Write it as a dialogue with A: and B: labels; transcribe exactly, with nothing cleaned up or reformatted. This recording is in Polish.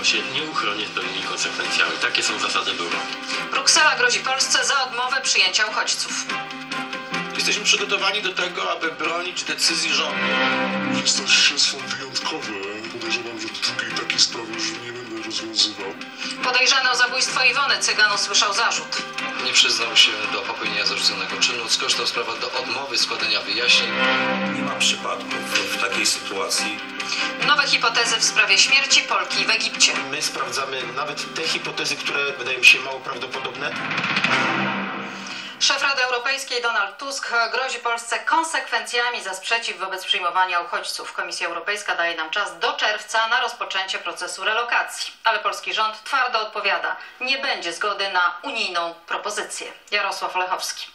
A: stało się nieuchronnie z pełnymi konsekwencjami. Takie są zasady była.
B: Bruksela grozi Polsce za odmowę przyjęcia uchodźców.
C: Jesteśmy przygotowani do tego, aby bronić decyzji rządu.
D: Jest to śledztwo wyjątkowe. Podejrzewam, że drugiej takiej sprawy już nie będę rozwiązywał.
B: Podejrzany o zabójstwo Iwony Cygan usłyszał zarzut.
E: Nie przyznał się do popełnienia zarzuconego czynu. Skończył sprawę do odmowy składania wyjaśnień.
F: Nie ma przypadków w takiej sytuacji.
B: Nowe hipotezy w sprawie śmierci Polki w Egipcie.
C: My sprawdzamy nawet te hipotezy, które wydają mi się mało prawdopodobne.
B: Szef Rady Europejskiej Donald Tusk grozi Polsce konsekwencjami za sprzeciw wobec przyjmowania uchodźców. Komisja Europejska daje nam czas do czerwca na rozpoczęcie procesu relokacji. Ale polski rząd twardo odpowiada: nie będzie zgody na unijną propozycję. Jarosław Lechowski.